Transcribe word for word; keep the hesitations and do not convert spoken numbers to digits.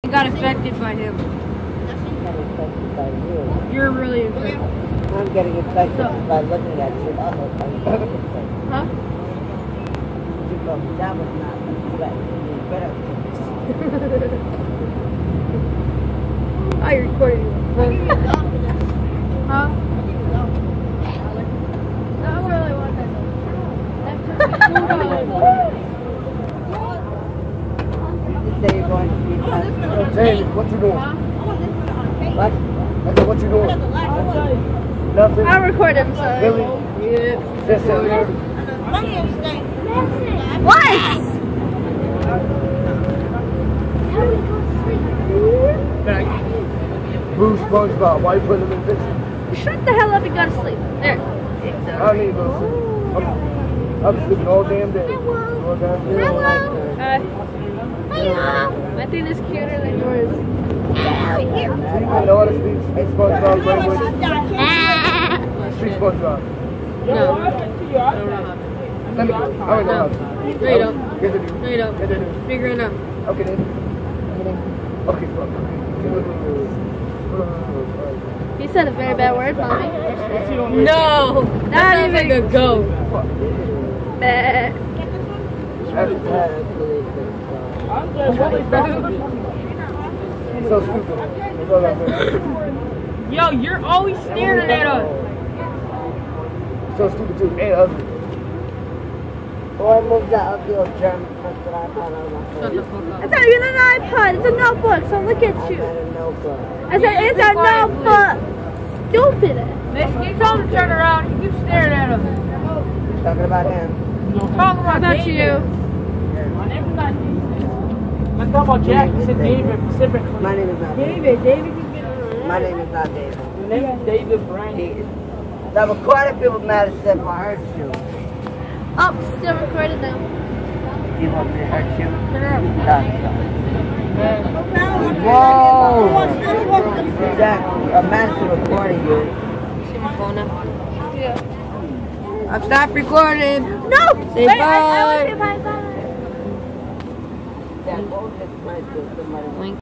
I got affected by him. Got affected by you. You're really affected. I'm getting affected so. by looking at you. Oh, huh? That was not better. I recorded you. Huh? I don't really want that. You say you're going to see us. Hey, what you doing? Huh? What? I said, what you doing? Nothing. I recorded him, sorry. Really? Yeah. Just it. What? Blue SpongeBob, why you putting him in picture? Shut the hell up and go to sleep. There. I don't need to go to sleep. I'm, I'm sleeping all damn day. All damn day. Hello. Uh, Hello. I think it's cuter than yours. I know how to speak, speak SpongeBob language. Speak SpongeBob. No. Let me, I don't know how to. No, you don't. Yes, I do. No, you don't. Yes, I do. Figure it out. Okay, then. Okay, fuck. You said a very bad word, mommy. No, that sounds like a goat. Bah. So stupid. Yo, you're always staring at us. So stupid too, and ugly. Oh, I moved that ugly old German press that iPod on my phone. Shut the fuck up. It's not even an iPod, it's a notebook, so look at you. I had a notebook. I said, it's a notebook. Stupid. Miss, you tell him to turn around. You keep staring at him. Talking about him. Talking about, about David. you. My name is not David. I'm talking about Jack. You said David specifically. My name is not David. David, David can get My name is not David. Your name is David Brandon. Now, but quite a people mad at Steph, I heard you. Oh, still recorded now. You want me to hurt you? Turn around. Whoa! Jack, I'm actually recording you. See my phone now? Yeah. I've stopped recording. No! Say Wait, bye. I, I want to say bye bye. Jack, what was this? Somebody Wink.